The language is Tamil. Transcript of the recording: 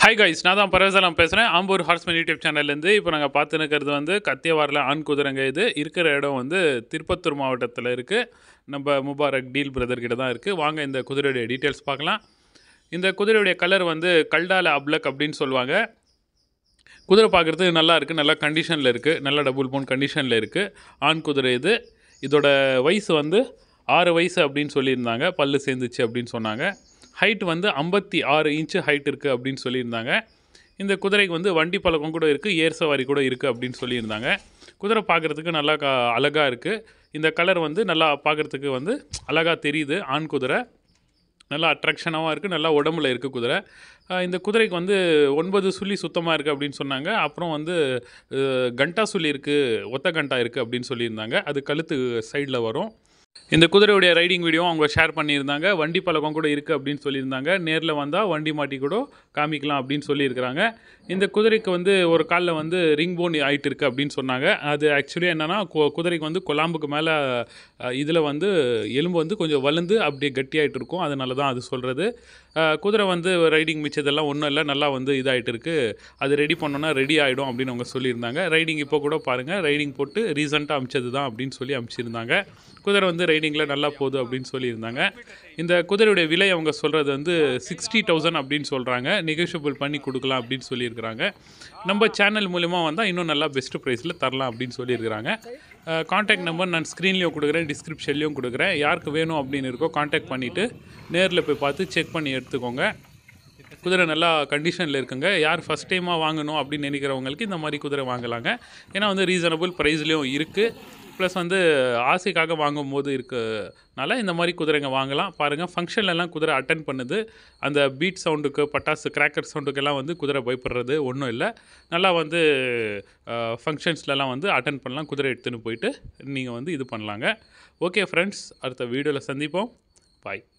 ஹாய் கைஸ், நான் தான் பரவசலாம் பேசுகிறேன். ஆம்பூர் ஹார்ஸ்மேன் யூடியூப் சேனல்லேருந்து. இப்போ நாங்கள் பார்த்துன்னுக்கிறது வந்து கத்தியவாரில் ஆண் குதிரைங்க. இது இருக்கிற இடம் வந்து திருப்பத்தூர் மாவட்டத்தில் இருக்குது. நம்ம முபாரக் டீல் பிரதர்கிட்ட தான் இருக்குது. வாங்க இந்த குதிரையுடைய டீட்டெயில்ஸ் பார்க்கலாம். இந்த குதிரையுடைய கலர் வந்து கல்டால அப்லக் அப்படின்னு சொல்லுவாங்க. குதிரை பார்க்குறதுக்கு நல்லா இருக்குது, நல்லா கண்டிஷனில் இருக்குது, நல்லா டபுள் போன் கண்டிஷனில் இருக்குது. ஆண் குதிரை இது. இதோட வயசு வந்து 6 வயசு அப்படின்னு சொல்லியிருந்தாங்க. பல்லு சேர்ந்துச்சு அப்படின்னு சொன்னாங்க. ஹைட் வந்து 56 இன்ச்சு ஹைட் இருக்குது அப்படின்னு சொல்லியிருந்தாங்க. இந்த குதிரைக்கு வந்து வண்டி பழக்கம் கூட இருக்குது, ஏர் சவாரி கூட இருக்குது அப்படின்னு சொல்லியிருந்தாங்க. குதிரை பார்க்குறதுக்கு நல்லா அழகாக இருக்குது. இந்த கலர் வந்து நல்லா பார்க்குறதுக்கு வந்து அழகாக தெரியுது. ஆண் குதிரை நல்லா அட்ராக்ஷனாகவும் இருக்குது, நல்லா உடம்புல இருக்குது குதிரை. இந்த குதிரைக்கு வந்து 9 சுழி சுத்தமாக இருக்குது அப்படின்னு சொன்னாங்க. அப்புறம் வந்து கண்டா சுழி இருக்குது, ஒத்த கண்டா இருக்குது அப்படின்னு சொல்லியிருந்தாங்க. அது கழுத்து சைடில் வரும். இந்த குதிரையுடைய ரைடிங் வீடியோ அவங்க ஷேர் பண்ணியிருந்தாங்க. வண்டி பழக்கம் கூட இருக்குது அப்படின்னு சொல்லியிருந்தாங்க. நேரில் வந்தால் வண்டி மாட்டி கூட காமிக்கலாம் அப்படின்னு சொல்லியிருக்கிறாங்க. இந்த குதிரைக்கு வந்து ஒரு காலில் வந்து ரிங் போன் ஆகிட்டு இருக்குது அப்படின்னு சொன்னாங்க. அது ஆக்சுவலி என்னென்னா குதிரைக்கு வந்து கொலாம்புக்கு மேலே இதில் வந்து எலும்பு வந்து கொஞ்சம் வளர்ந்து அப்படியே கட்டியாகிட்டு இருக்கும். அதனால தான் அது சொல்கிறது. குதிரை வந்து ரைடிங் மிச்சதெல்லாம் ஒன்றும் இல்லை, நல்லா வந்து இதாகிட்டு இருக்குது. அது ரெடி பண்ணோன்னா ரெடி ஆகிடும் அப்படின்னு அவங்க சொல்லியிருந்தாங்க. ரைடிங் இப்போ கூட பாருங்கள், ரைடிங் போட்டு ரீசெண்டாக அமிச்சது தான் அப்படின்னு சொல்லி அமிச்சிருந்தாங்க. குதிரை வந்து ரைடிங்கில் நல்லா போகுது அப்படின்னு சொல்லியிருந்தாங்க. இந்த குதிரையுடைய விலை அவங்க சொல்கிறது வந்து 60,000 அப்படின்னு சொல்கிறாங்க. நெகோஷியபிள் பண்ணி கொடுக்கலாம் அப்படின்னு சொல்லியிருக்கிறாங்க. நம்ம சேனல் மூலிமா வந்தால் இன்னும் நல்லா பெஸ்ட்டு ப்ரைஸில் தரலாம் அப்படின்னு சொல்லியிருக்கிறாங்க. கான்டாக்ட் நம்பர் நான் ஸ்க்ரீன்லேயும் கொடுக்குறேன், டிஸ்கிரிப்ஷன்லேயும் கொடுக்குறேன். யாருக்கு வேணும் அப்படின்னு இருக்கோ கான்டாக்ட் பண்ணிவிட்டு நேரில் போய் பார்த்து செக் பண்ணி எடுத்துக்கோங்க. குதிரை நல்லா கண்டிஷனில் இருக்குங்க. யார் ஃபஸ்ட் டைமாக வாங்கணும் அப்படின்னு நினைக்கிறவங்களுக்கு இந்த மாதிரி குதிரை வாங்கலாங்க. ஏன்னா வந்து ரீசனபிள் ப்ரைஸ்லேயும் இருக்குது. ப்ளஸ் வந்து ஆசைக்காக வாங்கும்போது இருக்கனால இந்த மாதிரி குதிரைங்க வாங்கலாம். பாருங்கள், ஃபங்க்ஷன்லலாம் குதிரை அட்டன் பண்ணுது. அந்த பீட் சவுண்டுக்கு, பட்டாசு கிராக்கர் சவுண்டுக்கெல்லாம் வந்து குதிரை பயப்படுறது ஒன்றும் இல்லை. நல்லா வந்து ஃபங்க்ஷன்ஸ்லலாம் வந்து அட்டன் பண்ணலாம். குதிரை எடுத்துன்னு போயிட்டு நீங்கள் வந்து இது பண்ணலாங்க. ஓகே ஃப்ரெண்ட்ஸ், அடுத்த வீடியோவில் சந்திப்போம். பாய்.